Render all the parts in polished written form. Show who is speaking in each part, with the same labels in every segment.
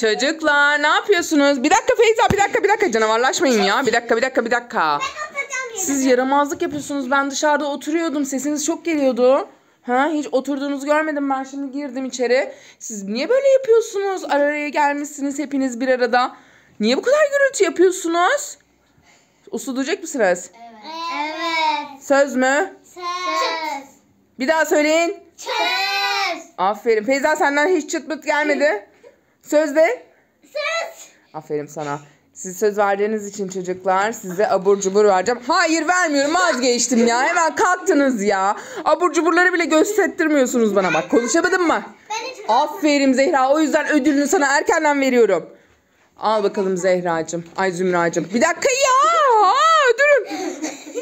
Speaker 1: Çocuklar ne yapıyorsunuz? Bir dakika Feyza, bir dakika canavarlaşmayın ya. Bir dakika. Siz yaramazlık yapıyorsunuz. Ben dışarıda oturuyordum. Sesiniz çok geliyordu. Ha, hiç oturduğunuzu görmedim. Ben şimdi girdim içeri. Siz niye böyle yapıyorsunuz? Araya gelmişsiniz hepiniz bir arada. Niye bu kadar gürültü yapıyorsunuz? Uslu duracak mısınız?
Speaker 2: Evet.
Speaker 1: Söz mü?
Speaker 2: Söz.
Speaker 1: Bir daha söyleyin.
Speaker 2: Söz.
Speaker 1: Aferin. Feyza senden hiç çıt pıt gelmedi. Söz de.
Speaker 2: Söz.
Speaker 1: Aferin sana. Siz söz verdiğiniz için çocuklar size abur cubur vereceğim. Hayır vermiyorum, vazgeçtim ya. Hemen kalktınız ya. Abur cuburları bile göstermiyorsunuz bana bak. Konuşamadın mı? Aferin Zehra. O yüzden ödülünü sana erkenden veriyorum. Al bakalım Zehracığım. Ay Zümracığım. Bir dakika ya. Durun.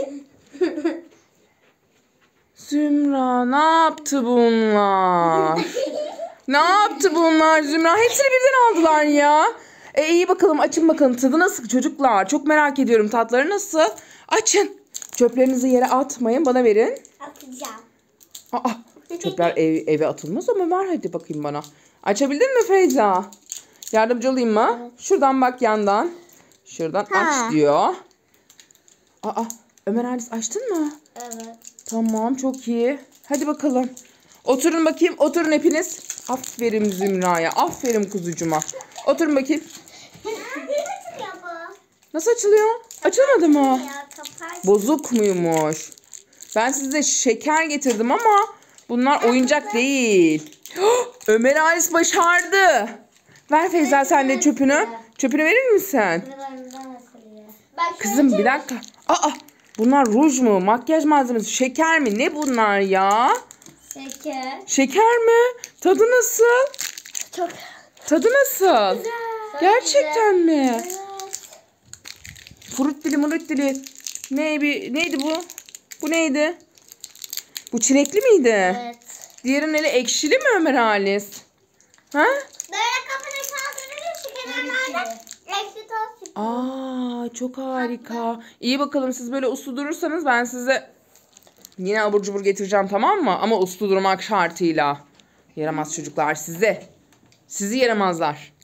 Speaker 1: Zümra ne yaptı bunlar? Ne yaptı bunlar Zümra? Hepsini birden aldılar ya. İyi bakalım, açın bakalım. Tadı nasıl çocuklar? Çok merak ediyorum. Tatları nasıl? Açın. Çöplerinizi yere atmayın. Bana verin.
Speaker 2: Atacağım.
Speaker 1: Aa, çöpler eve atılmaz ama ver hadi bakayım bana. Açabildin mi Feyza? Yardımcı olayım mı? Şuradan bak yandan. Şuradan aç diyor. Aa, Ömer Halis açtın mı?
Speaker 2: Evet.
Speaker 1: Tamam, çok iyi. Hadi bakalım. Oturun bakayım. Oturun hepiniz. Aferin Zümra'ya. Aferin kuzucuma. Oturun bakayım.
Speaker 2: Nasıl bu?
Speaker 1: Nasıl açılıyor? Açılmadı mı?
Speaker 2: Ya kapat.
Speaker 1: Bozuk muymuş? Ben size şeker getirdim ama bunlar oyuncak değil. Ömer Halis başardı. Ver Feyza sen de çöpünü. Çöpünü verir misin? Kızım bir dakika. Aa, bunlar ruj mu? Makyaj malzemesi? Şeker mi? Ne bunlar ya?
Speaker 2: Şeker.
Speaker 1: Şeker mi? Tadı nasıl?
Speaker 2: Çok
Speaker 1: Tadı nasıl?
Speaker 2: güzel.
Speaker 1: Gerçekten mi?
Speaker 2: Evet.
Speaker 1: Fruttili muruttili. Neydi bu? Bu neydi? Bu çilekli miydi?
Speaker 2: Evet.
Speaker 1: Diğerinin eli ekşili mi Ömer Halis? Ha?
Speaker 2: Böyle kafanı kaldırınca şu kenarlarda ekşi toz çıkıyor.
Speaker 1: Aa, çok harika. İyi bakalım, siz böyle uslu durursanız ben size yine abur cubur getireceğim, tamam mı? Ama uslu durmak şartıyla. Yaramaz çocuklar size. Sizi yaramazlar.